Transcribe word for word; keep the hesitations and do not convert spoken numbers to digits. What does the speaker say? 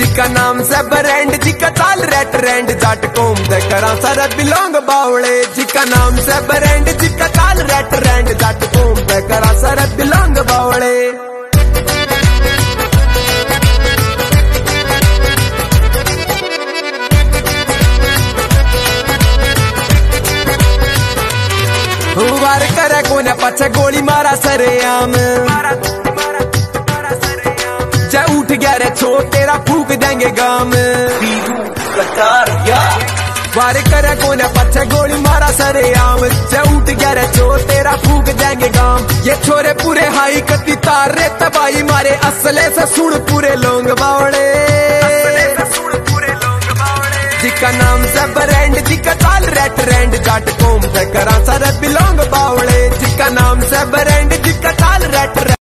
जिका नाम से ब्रांड जिका चाल रेट रेंड जट कोम दे करा सारा बिलोंग बावले जिका नाम से ब्रांड जिका चाल रेट रेंड जट कोम दे करा सारा बिलोंग बावले वार करे कोने पछे गोली मारा सरेआम जे उठ गया रे छो तेरा फूक देंगे गाम वार करे कोने पछे गोली मारा सरेआम जे उठ गया रे छो तेरा फूक देंगे गाम ये छोरे पूरे हाई कती तार रे तबाही मारे असले से सुन पूरे लोंग बावड़े जिका नाम से ब्रांड जिका चाल रेट रेंड जट कोम से करा सारे बिलोंग बावड़े जिका नाम से ब्रांड जिका चाल रेट